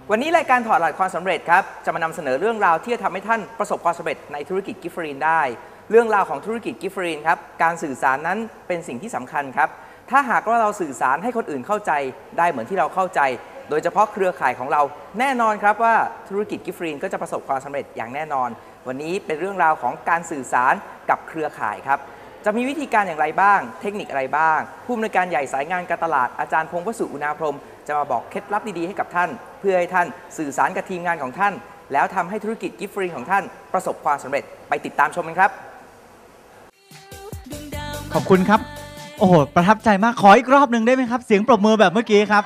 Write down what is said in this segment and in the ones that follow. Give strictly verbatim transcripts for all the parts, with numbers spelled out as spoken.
วันนี้รายการถอดรหัสความสำเร็จครับจะมานำเสนอเรื่องราวที่จะทำให้ท่านประสบความสำเร็จในธุรกิจกิฟต์ฟรีนได้เรื่องราวของธุรกิจกิฟต์ฟรีนครับการสื่อสารนั้นเป็นสิ่งที่สำคัญครับถ้าหากว่าเราสื่อสารให้คนอื่นเข้าใจได้เหมือนที่เราเข้าใจโดยเฉพาะเครือข่ายของเราแน่นอนครับว่าธุรกิจกิฟต์ฟรีนก็จะประสบความสำเร็จอย่างแน่นอนวันนี้เป็นเรื่องราวของการสื่อสารกับเครือข่ายครับจะมีวิธีการอย่างไรบ้างเทคนิคอะไรบ้างผู้อำนวยการใหญ่สายงานการตลาดอาจารย์พงษ์วสุอุณาพรหมจะมาบอกเคล็ดลับดีๆให้กับท่านเพื่อให้ท่านสื่อสารกับทีมงานของท่านแล้วทำให้ธุรกิจกิฟต์ฟรีของท่านประสบความสำเร็จไปติดตามชมกันครับขอบคุณครับโอ้โหประทับใจมากขออีกรอบหนึ่งได้ไหมครับเสียงปรบมือแบบเมื่อกี้ครับ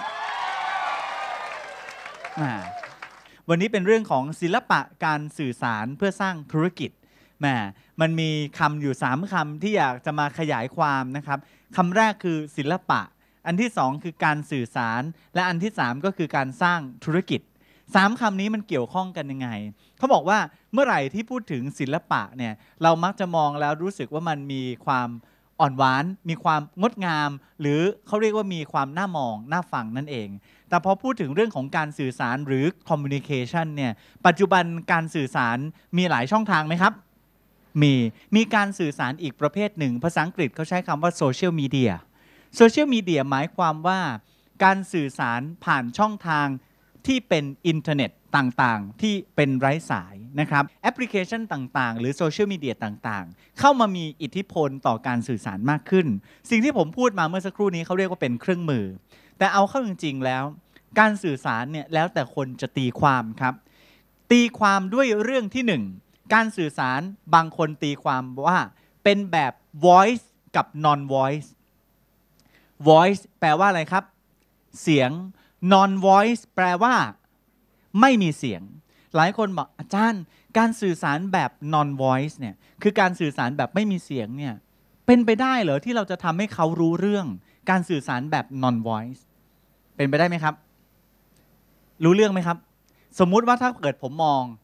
วันนี้เป็นเรื่องของศิลปะการสื่อสารเพื่อสร้างธุรกิจแหมมันมีคำอยู่สามคำที่อยากจะมาขยายความนะครับคำแรกคือศิลปะอันที่สองคือการสื่อสารและอันที่สามก็คือการสร้างธุรกิจสามคำนี้มันเกี่ยวข้องกันยังไงเขาบอกว่าเมื่อไหร่ที่พูดถึงศิลปะเนี่ยเรามักจะมองแล้วรู้สึกว่ามันมีความอ่อนหวานมีความงดงามหรือเขาเรียกว่ามีความน่ามองน่าฟังนั่นเองแต่พอพูดถึงเรื่องของการสื่อสารหรือ communication เนี่ยปัจจุบันการสื่อสารมีหลายช่องทางไหมครับมีมีการสื่อสารอีกประเภทหนึ่งภาษาอังกฤษเขาใช้คำว่า social media social media หมายความว่าการสื่อสารผ่านช่องทางที่เป็นอินเทอร์เน็ตต่างๆที่เป็นไร้สายนะครับแอปพลิเคชันต่างๆหรือโซเชียลมีเดียต่างๆเข้ามามีอิทธิพลต่อการสื่อสารมากขึ้นสิ่งที่ผมพูดมาเมื่อสักครู่นี้เขาเรียกว่าเป็นเครื่องมือแต่เอาเข้าจริงๆแล้วการสื่อสารเนี่ยแล้วแต่คนจะตีความครับตีความด้วยเรื่องที่หนึ่งการสื่อสารบางคนตีความว่าเป็นแบบ voice กับ non voice voice แปลว่าอะไรครับเสียง non voice แปลว่าไม่มีเสียงหลายคนบอกอาจารย์การสื่อสารแบบ non voice เนี่ยคือการสื่อสารแบบไม่มีเสียงเนี่ยเป็นไปได้เหรอที่เราจะทำให้เขารู้เรื่องการสื่อสารแบบ non voice เป็นไปได้ไหมครับรู้เรื่องไหมครับสมมุติว่าถ้าเกิดผมมอง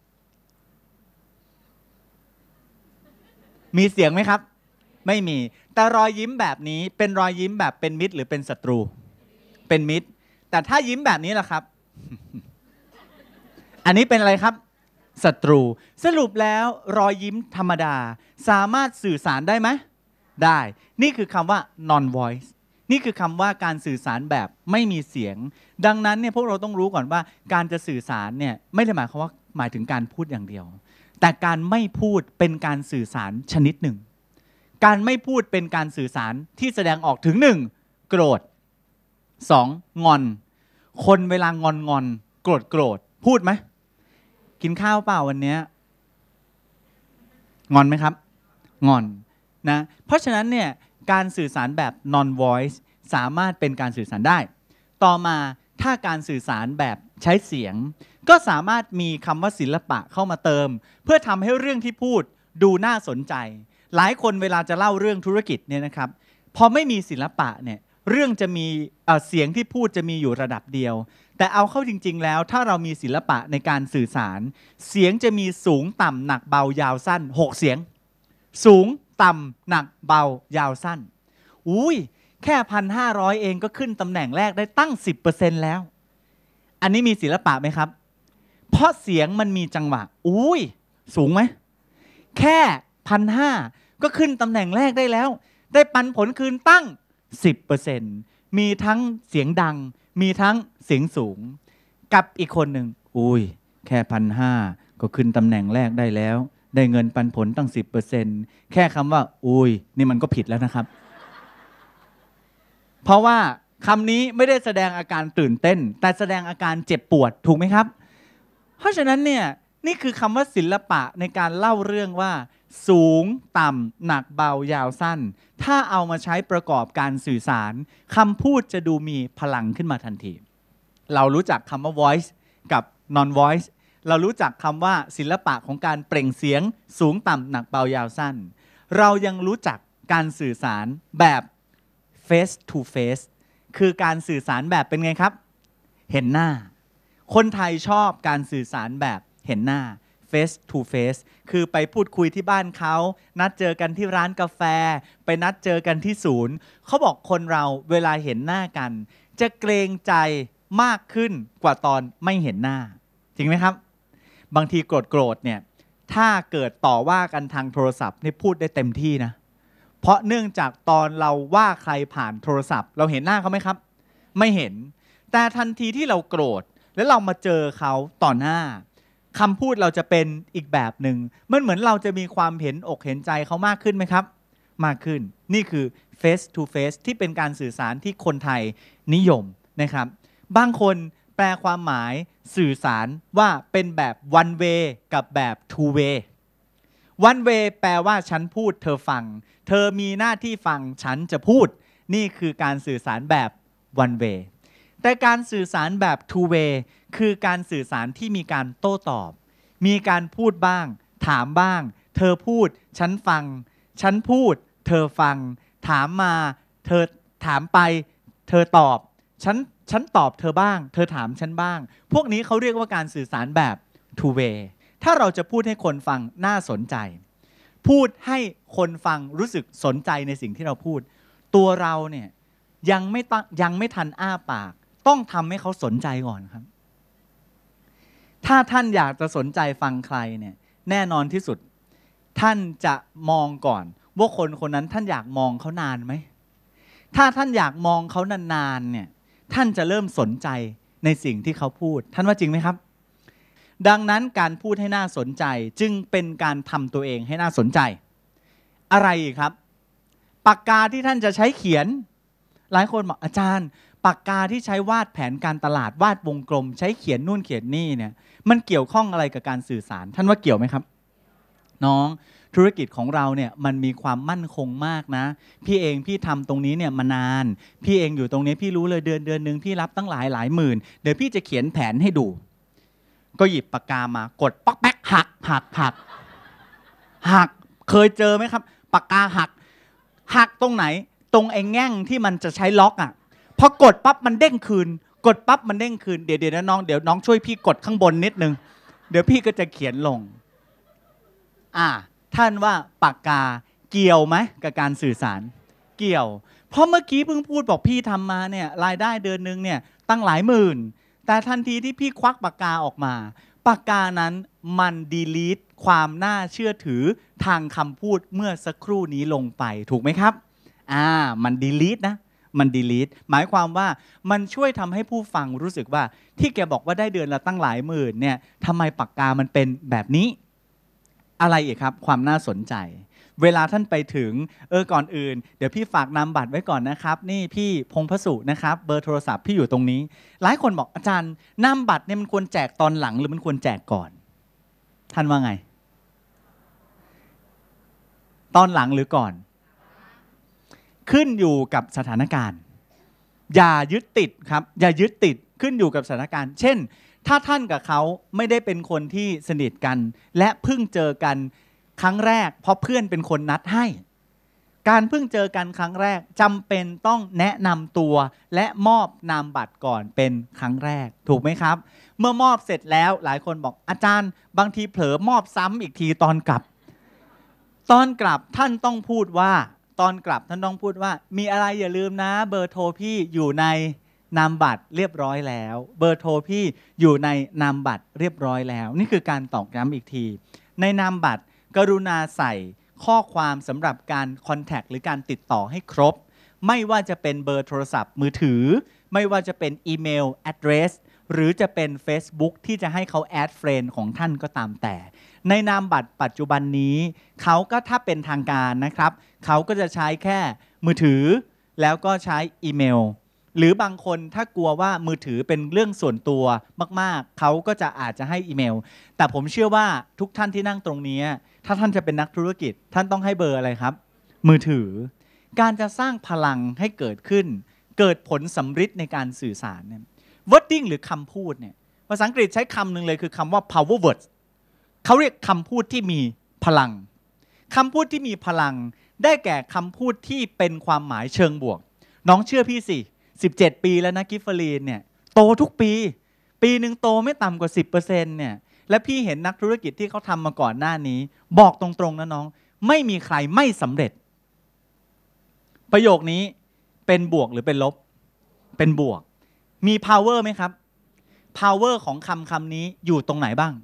มีเสียงไหมครับไม่มีแต่รอยยิ้มแบบนี้เป็นรอยยิ้มแบบเป็นมิตรหรือเป็นศัตรูเป็นมิตรแต่ถ้ายิ้มแบบนี้ล่ะครับ อันนี้เป็นอะไรครับศัตรูสรุปแล้วรอยยิ้มธรรมดาสามารถสื่อสารได้ไหมได้นี่คือคำว่า non voice นี่คือคำว่าการสื่อสารแบบไม่มีเสียงดังนั้นเนี่ยพวกเราต้องรู้ก่อนว่าการจะสื่อสารเนี่ยไม่ได้หมายความว่าหมายถึงการพูดอย่างเดียวแต่การไม่พูดเป็นการสื่อสารชนิดหนึ่งการไม่พูดเป็นการสื่อสารที่แสดงออกถึงหนึ่งโกรธสองงอนคนเวลางอนงอนโกรธโกรธพูดไหมกินข้าวเปล่าวันนี้งอนไหมครับงอนนะเพราะฉะนั้นเนี่ยการสื่อสารแบบ non voice สามารถเป็นการสื่อสารได้ต่อมาถ้าการสื่อสารแบบใช้เสียงก็สามารถมีคำว่าศิลปะเข้ามาเติมเพื่อทำให้เรื่องที่พูดดูน่าสนใจหลายคนเวลาจะเล่าเรื่องธุรกิจเนี่ยนะครับพอไม่มีศิลปะเนี่ยเรื่องจะมีเอ่อเสียงที่พูดจะมีอยู่ระดับเดียวแต่เอาเข้าจริงๆแล้วถ้าเรามีศิลปะในการสื่อสารเสียงจะมีสูงต่ำหนักเบายาวสั้นหกเสียงสูงต่ำหนักเบายาวสั้นอุ้ยแค่ หนึ่งพันห้าร้อย เองก็ขึ้นตำแหน่งแรกได้ตั้ง สิบเปอร์เซ็นต์ แล้วอันนี้มีศิลปะไหมครับเพราะเสียงมันมีจังหวะอุ้ยสูงไหมแค่ หนึ่งพันห้าร้อย ก็ขึ้นตำแหน่งแรกได้แล้วได้ปันผลคืนตั้ง สิบเปอร์เซ็นต์ มีทั้งเสียงดังมีทั้งเสียงสูงกับอีกคนหนึ่งอุ้ยแค่ หนึ่งพันห้าร้อย ก็ขึ้นตำแหน่งแรกได้แล้วได้เงินปันผลตั้ง สิบเปอร์เซ็นต์ แค่คำว่าอุ้ยนี่มันก็ผิดแล้วนะครับเพราะว่าคำนี้ไม่ได้แสดงอาการตื่นเต้นแต่แสดงอาการเจ็บปวดถูกไหมครับเพราะฉะนั้นเนี่ยนี่คือคำว่าศิลปะในการเล่าเรื่องว่าสูงต่ำหนักเบายาวสั้นถ้าเอามาใช้ประกอบการสื่อสารคำพูดจะดูมีพลังขึ้นมาทันทีเรารู้จักคำว่า voice กับ non voice เรารู้จักคำว่าศิลปะของการเปล่งเสียงสูงต่ำหนักเบายาวสั้นเรายังรู้จักการสื่อสารแบบ face to face คือการสื่อสารแบบเป็นไงครับเห็นหน้าคนไทยชอบการสื่อสารแบบเห็นหน้า face to face คือไปพูดคุยที่บ้านเขานัดเจอกันที่ร้านกาแฟไปนัดเจอกันที่ศูนย์เขาบอกคนเราเวลาเห็นหน้ากันจะเกรงใจมากขึ้นกว่าตอนไม่เห็นหน้าจริงไหมครับบางทีโกรธโกรธเนี่ยถ้าเกิดต่อว่ากันทางโทรศัพท์นี่พูดได้เต็มที่นะเพราะเนื่องจากตอนเราว่าใครผ่านโทรศัพท์เราเห็นหน้าเขาไหมครับไม่เห็นแต่ทันทีที่เราโกรธแล้วเรามาเจอเขาต่อหน้าคำพูดเราจะเป็นอีกแบบหนึ่งมันเหมือนเราจะมีความเห็นอกเห็นใจเขามากขึ้นไหมครับมากขึ้นนี่คือ face to face ที่เป็นการสื่อสารที่คนไทยนิยมนะครับบางคนแปลความหมายสื่อสารว่าเป็นแบบ one way กับแบบ two way one way แปลว่าฉันพูดเธอฟังเธอมีหน้าที่ฟังฉันจะพูดนี่คือการสื่อสารแบบ one way แต่การสื่อสารแบบ two way คือการสื่อสารที่มีการโต้ตอบมีการพูดบ้างถามบ้างเธอพูดฉันฟังฉันพูดเธอฟังถามมาเธอถามไปเธอตอบฉันฉันตอบเธอบ้างเธอถามฉันบ้างพวกนี้เขาเรียกว่าการสื่อสารแบบ two way ถ้าเราจะพูดให้คนฟังน่าสนใจพูดให้คนฟังรู้สึกสนใจในสิ่งที่เราพูดตัวเราเนี่ยยังไม่ตั้งยังไม่ทันอ้าปากต้องทำให้เขาสนใจก่อนครับถ้าท่านอยากจะสนใจฟังใครเนี่ยแน่นอนที่สุดท่านจะมองก่อนว่าคนคนนั้นท่านอยากมองเขานานไหมถ้าท่านอยากมองเขานานๆเนี่ยท่านจะเริ่มสนใจในสิ่งที่เขาพูดท่านว่าจริงไหมครับดังนั้นการพูดให้น่าสนใจจึงเป็นการทำตัวเองให้น่าสนใจอะไรอีกครับปากกาที่ท่านจะใช้เขียนหลายคนบอกอาจารย์ปากกาที่ใช้วาดแผนการตลาดวาดวงกลมใช้เขียนนู่นเขียนนี่เนี่ยมันเกี่ยวข้องอะไรกับการสื่อสารท่านว่าเกี่ยวไหมครับน้องธุรกิจของเราเนี่ยมันมีความมั่นคงมากนะพี่เองพี่ทำตรงนี้เนี่ยมานานพี่เองอยู่ตรงนี้พี่รู้เลยเดือนเดือนนึงพี่รับตั้งหลายหลายหมื่นเดี๋ยวพี่จะเขียนแผนให้ดูก็หยิบปากกามากดป๊อกแป๊กหักหักหักหักเคยเจอไหมครับปากกาหักหักตรงไหนตรงไอ้แง่งที่มันจะใช้ล็อกอ่ะพอกดปั๊บมันเด้งคืนกดปั๊บมันเด้งคืนเดี๋ยวเดี๋ยวน้องเดี๋ยวน้องช่วยพี่กดข้างบนนิดนึงเดี๋ยวพี่ก็จะเขียนลงอ่าท่านว่าปากกาเกี่ยวไหมกับการสื่อสารเกี่ยวเพราะเมื่อกี้เพิ่งพูดบอกพี่ทำมาเนี่ยรายได้เดือนนึงเนี่ยตั้งหลายหมื่นแต่ทันทีที่พี่ควักปากกาออกมาปากกานั้นมันดีลีทความน่าเชื่อถือทางคำพูดเมื่อสักครู่นี้ลงไปถูกไหมครับอ่ามันดีลีทนะมันดีลีทหมายความว่ามันช่วยทำให้ผู้ฟังรู้สึกว่าที่แกบอกว่าได้เดือนละตั้งหลายหมื่นเนี่ยทำไมปากกามันเป็นแบบนี้อะไรอีกครับความน่าสนใจเวลาท่านไปถึงเออก่อนอื่นเดี๋ยวพี่ฝากนามบัตรไว้ก่อนนะครับนี่พี่พงษ์พสุนะครับเบอร์โทรศัพท์พี่อยู่ตรงนี้หลายคนบอกอาจารย์นามบัตรเนี่ยมันควรแจกตอนหลังหรือมันควรแจกก่อนท่านว่าไงตอนหลังหรือก่อนขึ้นอยู่กับสถานการณ์อย่ายึดติดครับอย่ายึดติดขึ้นอยู่กับสถานการณ์เช่นถ้าท่านกับเขาไม่ได้เป็นคนที่สนิทกันและเพิ่งเจอกันครั้งแรกเพราะเพื่อนเป็นคนนัดให้การเพิ่งเจอกันครั้งแรกจำเป็นต้องแนะนำตัวและมอบนามบัตรก่อนเป็นครั้งแรกถูกไหมครับเมื่อมอบเสร็จแล้วหลายคนบอกอาจารย์บางทีเผลอมอบซ้ำอีกทีตอนกลับตอนกลับท่านต้องพูดว่าตอนกลับท่านต้องพูดว่ามีอะไรอย่าลืมนะเบอร์โทรพี่อยู่ในนามบัตรเรียบร้อยแล้วเบอร์โทรพี่อยู่ในนามบัตรเรียบร้อยแล้วนี่คือการตอกย้ำอีกทีในนามบัตรกรุณาใส่ข้อความสำหรับการคอนแทคหรือการติดต่อให้ครบไม่ว่าจะเป็นเบอร์โทรศัพท์มือถือไม่ว่าจะเป็นอีเมล address หรือจะเป็น Facebook ที่จะให้เขาแอดเฟรนด์ของท่านก็ตามแต่ในนามบัตรปัจจุบันนี้เขาก็ถ้าเป็นทางการนะครับเขาก็จะใช้แค่มือถือแล้วก็ใช้อีเมลหรือบางคนถ้ากลัวว่ามือถือเป็นเรื่องส่วนตัวมากๆเขาก็จะอาจจะให้อีเมลแต่ผมเชื่อว่าทุกท่านที่นั่งตรงนี้ถ้าท่านจะเป็นนักธุรกิจท่านต้องให้เบอร์อะไรครับมือถือการจะสร้างพลังให้เกิดขึ้นเกิดผลสำฤทธิ์ในการสื่อสารเนี่ย wording หรือคำพูดเนี่ยภาษาอังกฤษใช้คำหนึ่งเลยคือคำว่า power words เขาเรียกคำพูดที่มีพลังคำพูดที่มีพลังได้แก่คำพูดที่เป็นความหมายเชิงบวกน้องเชื่อพี่สิสิบเจ็ดปีแล้วนะกิฟเฟอรีนเนี่ยโตทุกปีปีหนึ่งโตไม่ต่ำกว่า สิบเปอร์เซ็นต์ เนี่ยและพี่เห็นนักธุรกิจที่เขาทำมาก่อนหน้านี้บอกตรงๆนะน้องไม่มีใครไม่สำเร็จประโยคนี้เป็นบวกหรือเป็นลบเป็นบวกมี power ไหมครับ power ของคำคำนี้อยู่ตรงไหนบ้าง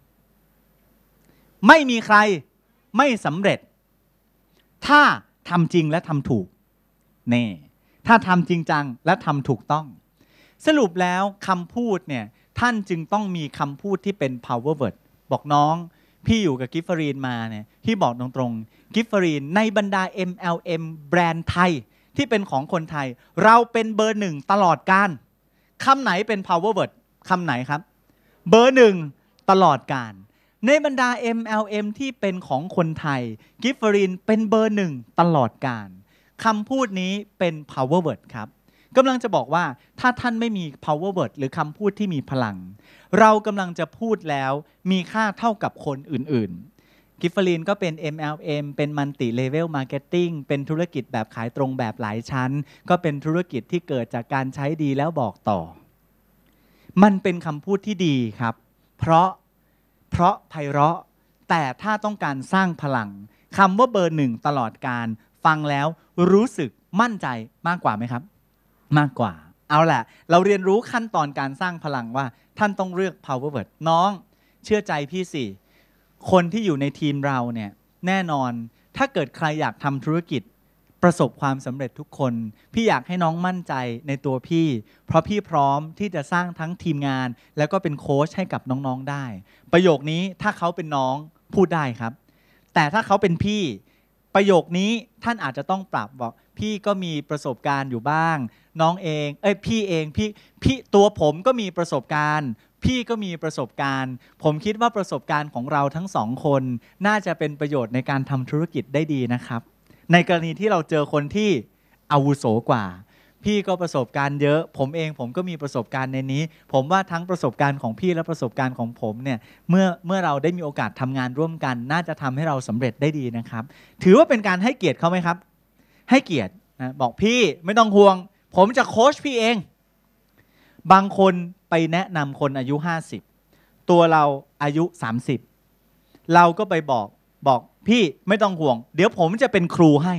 ไม่มีใครไม่สำเร็จถ้าทำจริงและทำถูกเน่ถ้าทำจริงจังและทำถูกต้องสรุปแล้วคำพูดเนี่ยท่านจึงต้องมีคำพูดที่เป็น power word บอกน้องพี่อยู่กับกิฟฟรีนมาเนี่ยพี่บอกตรงๆกิฟฟรีนในบรรดา เอ็ม แอล เอ็ม แบรนด์ไทยที่เป็นของคนไทยเราเป็นเบอร์หนึ่งตลอดการคำไหนเป็น power word คำไหนครับเบอร์หนึ่งตลอดการในบรรดา เอ็ม แอล เอ็ม ที่เป็นของคนไทยกิฟฟรีนเป็นเบอร์หนึ่งตลอดการคำพูดนี้เป็น power word ครับกำลังจะบอกว่าถ้าท่านไม่มี power word หรือคำพูดที่มีพลังเรากำลังจะพูดแล้วมีค่าเท่ากับคนอื่นๆกิฟฟรีนก็เป็น เอ็ม แอล เอ็ม เป็นมัลติเลเวลมาร์เก็ตติ้งเป็นธุรกิจแบบขายตรงแบบหลายชั้นก็เป็นธุรกิจที่เกิดจากการใช้ดีแล้วบอกต่อมันเป็นคำพูดที่ดีครับเพราะเพราะไพเราะแต่ถ้าต้องการสร้างพลังคำว่าเบอร์หนึ่งตลอดการฟังแล้วรู้สึกมั่นใจมากกว่าไหมครับมากกว่าเอาแหละเราเรียนรู้ขั้นตอนการสร้างพลังว่าท่านต้องเลือก power word น้องเชื่อใจพี่สิคนที่อยู่ในทีมเราเนี่ยแน่นอนถ้าเกิดใครอยากทำธุรกิจประสบความสำเร็จทุกคนพี่อยากให้น้องมั่นใจในตัวพี่เพราะพี่พร้อมที่จะสร้างทั้งทีมงานแล้วก็เป็นโค้ชให้กับน้องๆได้ประโยคนี้ถ้าเขาเป็นน้องพูดได้ครับแต่ถ้าเขาเป็นพี่ประโยคนี้ท่านอาจจะต้องปรับบอกพี่ก็มีประสบการณ์อยู่บ้างน้องเองเอ้ยพี่เองพี่พี่ตัวผมก็มีประสบการณ์พี่ก็มีประสบการณ์ผมคิดว่าประสบการณ์ของเราทั้งสองคนน่าจะเป็นประโยชน์ในการทำธุรกิจได้ดีนะครับในกรณีที่เราเจอคนที่อาวุโสกว่าพี่ก็ประสบการณ์เยอะผมเองผมก็มีประสบการณ์ในนี้ผมว่าทั้งประสบการณ์ของพี่และประสบการณ์ของผมเนี่ยเมื่อเมื่อเราได้มีโอกาสทำงานร่วมกันน่าจะทำให้เราสำเร็จได้ดีนะครับถือว่าเป็นการให้เกียรติเขาไหมครับให้เกียรตินะบอกพี่ไม่ต้องห่วงผมจะโค้ชพี่เองบางคนไปแนะนำคนอายุห้าสิบตัวเราอายุสามสิบเราก็ไปบอกบอกพี่ไม่ต้องห่วงเดี๋ยวผมจะเป็นครูให้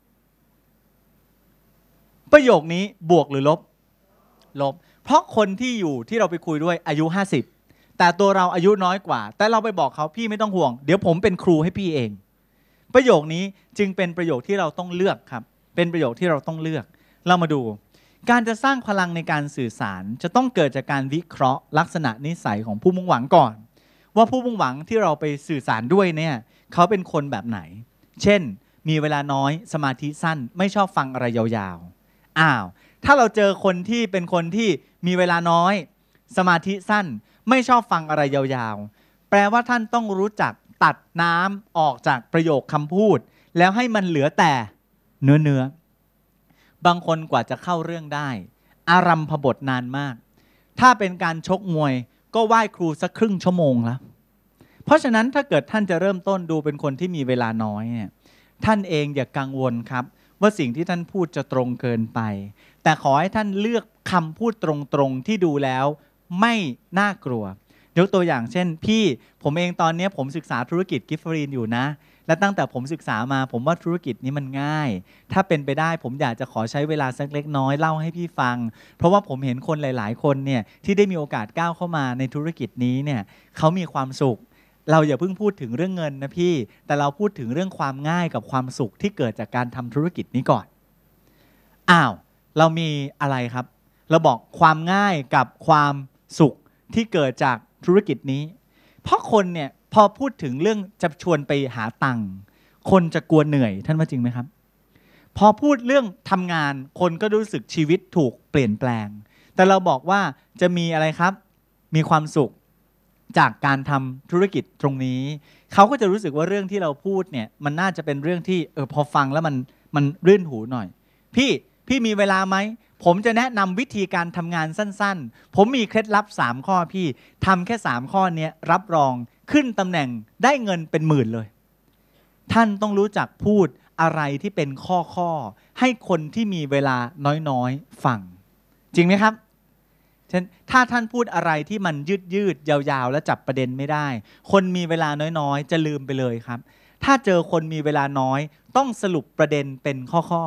ประโยคนี้บวกหรือลบลบเพราะคนที่อยู่ที่เราไปคุยด้วยอายุห้าสิบแต่ตัวเราอายุน้อยกว่าแต่เราไปบอกเขาพี่ไม่ต้องห่วงเดี๋ยวผมเป็นครูให้พี่เองประโยคนี้จึงเป็นประโยคที่เราต้องเลือกครับเป็นประโยคที่เราต้องเลือกเรามาดูการจะสร้างพลังในการสื่อสารจะต้องเกิดจากการวิเคราะห์ลักษณะนิสัยของผู้มุ่งหวังก่อนว่าผู้มุ่งหวังที่เราไปสื่อสารด้วยเนี่ยเขาเป็นคนแบบไหนเช่นมีเวลาน้อยสมาธิสั้นไม่ชอบฟังอะไรยาวๆอ้าวถ้าเราเจอคนที่เป็นคนที่มีเวลาน้อยสมาธิสั้นไม่ชอบฟังอะไรยาวๆแปลว่าท่านต้องรู้จักตัดน้ำออกจากประโยคคำพูดแล้วให้มันเหลือแต่เนื้อเนื้อบางคนกว่าจะเข้าเรื่องได้อารัมภบทนานมากถ้าเป็นการชกมวยก็ไหว้ครูสักครึ่งชั่วโมงแล้วเพราะฉะนั้นถ้าเกิดท่านจะเริ่มต้นดูเป็นคนที่มีเวลาน้อยเนี่ยท่านเองอย่ากังวลครับว่าสิ่งที่ท่านพูดจะตรงเกินไปแต่ขอให้ท่านเลือกคำพูดตรงๆที่ดูแล้วไม่น่ากลัวยกตัวอย่างเช่นพี่ผมเองตอนนี้ผมศึกษาธุรกิจกิฟฟรีนอยู่นะและตั้งแต่ผมศึกษามาผมว่าธุรกิจนี้มันง่ายถ้าเป็นไปได้ผมอยากจะขอใช้เวลาสักเล็กน้อยเล่าให้พี่ฟังเพราะว่าผมเห็นคนหลายๆคนเนี่ยที่ได้มีโอกาสก้าวเข้ามาในธุรกิจนี้เนี่ยเขามีความสุขเราอย่าเพิ่งพูดถึงเรื่องเงินนะพี่แต่เราพูดถึงเรื่องความง่ายกับความสุขที่เกิดจากการทำธุรกิจนี้ก่อนอ้าวเรามีอะไรครับเราบอกความง่ายกับความสุขที่เกิดจากธุรกิจนี้เพราะคนเนี่ยพอพูดถึงเรื่องจะชวนไปหาตังค์คนจะกลัวเหนื่อยท่านว่าจริงไหมครับพอพูดเรื่องทำงานคนก็รู้สึกชีวิตถูกเปลี่ยนแปลงแต่เราบอกว่าจะมีอะไรครับมีความสุขจากการทำธุรกิจตรงนี้เขาก็จะรู้สึกว่าเรื่องที่เราพูดเนี่ยมันน่าจะเป็นเรื่องที่เออพอฟังแล้วมันมันรื่นหูหน่อยพี่พี่มีเวลาไหมผมจะแนะนำวิธีการทำงานสั้นๆผมมีเคล็ดลับสามข้อพี่ทำแค่สามข้อนี้รับรองขึ้นตำแหน่งได้เงินเป็นหมื่นเลยท่านต้องรู้จักพูดอะไรที่เป็นข้อข้อให้คนที่มีเวลาน้อยๆฟังจริงไหมครับเช่นถ้าท่านพูดอะไรที่มันยืดยืดยาวๆและจับประเด็นไม่ได้คนมีเวลาน้อยๆจะลืมไปเลยครับถ้าเจอคนมีเวลาน้อยต้องสรุปประเด็นเป็นข้อๆ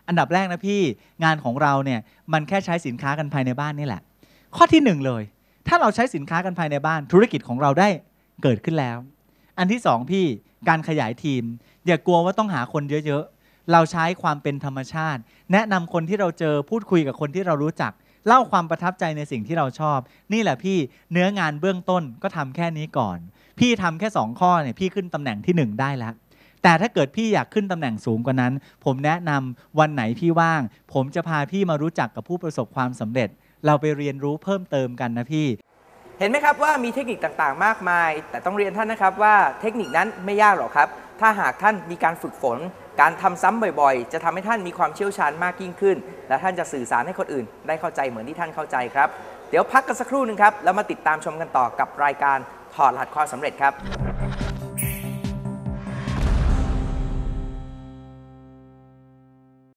อันดับแรกนะพี่งานของเราเนี่ยมันแค่ใช้สินค้ากันภายในบ้านนี่แหละข้อที่หนึ่งเลยถ้าเราใช้สินค้ากันภายในบ้านธุรกิจของเราได้เกิดขึ้นแล้วอันที่สองพี่การขยายทีมอย่ากลัวว่าต้องหาคนเยอะๆเราใช้ความเป็นธรรมชาติแนะนำคนที่เราเจอพูดคุยกับคนที่เรารู้จักเล่าความประทับใจในสิ่งที่เราชอบนี่แหละพี่เนื้องานเบื้องต้นก็ทำแค่นี้ก่อนพี่ทำแค่สองข้อเนี่ยพี่ขึ้นตำแหน่งที่หนึ่งได้แล้วแต่ถ้าเกิดพี่อยากขึ้นตำแหน่งสูงกว่านั้นผมแนะนำวันไหนพี่ว่างผมจะพาพี่มารู้จักกับผู้ประสบความสำเร็จเราไปเรียนรู้เพิ่มเติมกันนะพี่เห็นไหมครับว่ามีเทคนิคต่างๆ มากมาย แต่ต้องเรียนท่านนะครับว่าเทคนิคนั้นไม่ยากหรอกครับ ถ้าหากท่านมีการฝึกฝนการทำซ้ำบ่อยๆ จะทำให้ท่านมีความเชี่ยวชาญมากยิ่งขึ้น และท่านจะสื่อสารให้คนอื่นได้เข้าใจเหมือนที่ท่านเข้าใจครับเดี๋ยวพักกันสักครู่หนึ่งครับแล้วมาติดตามชมกันต่อกับรายการถอดรหัสความสำเร็จครับ